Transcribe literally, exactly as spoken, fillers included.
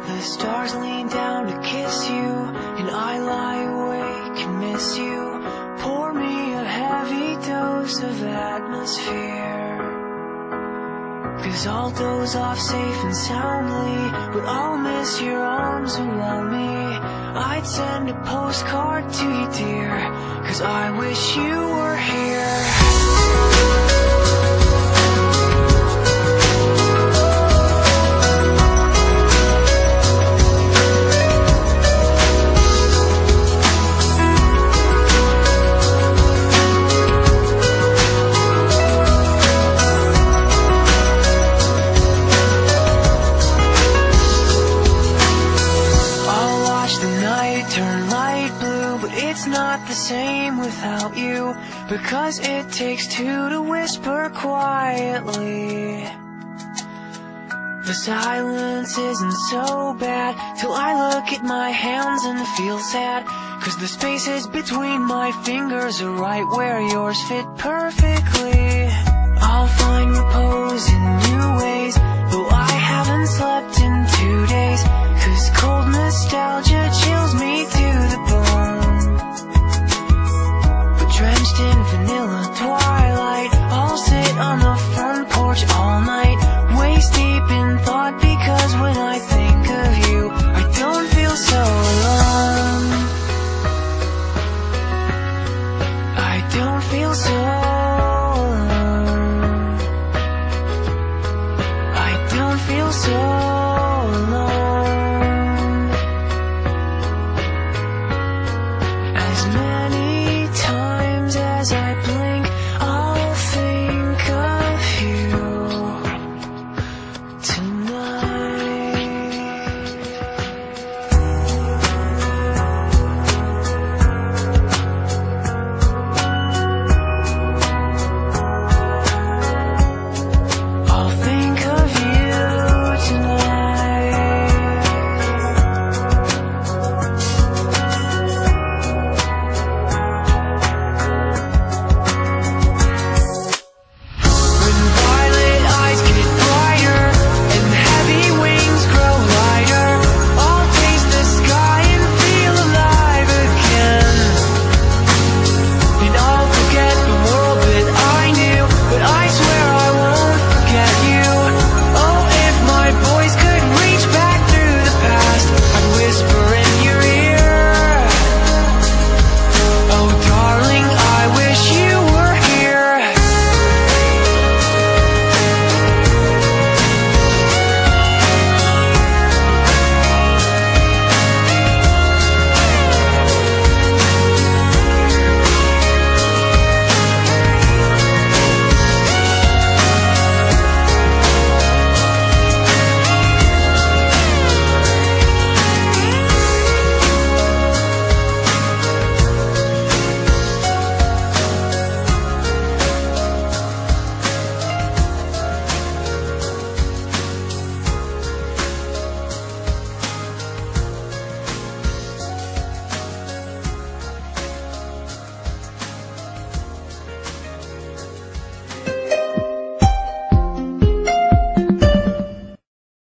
The stars lean down to kiss you, and I lie awake and miss you. Pour me a heavy dose of atmosphere, 'cause I'll doze off safe and soundly, but I'll miss your arms around me. I'd send a postcard to you, dear, 'cause I wish you were here. Turn light blue, but it's not the same without you, because it takes two to whisper quietly. The silence isn't so bad till I look at my hands and feel sad, 'cause the spaces between my fingers are right where yours fit perfectly. I'll find repose in new ways, though I haven't slept in two days, 'cause cold nostalgia chills me to the bone. But drenched in vanilla twilight, I'll sit on the front porch all night, waist deep in thought, because when I think of you, I don't feel so alone. I don't feel so alone. I don't feel so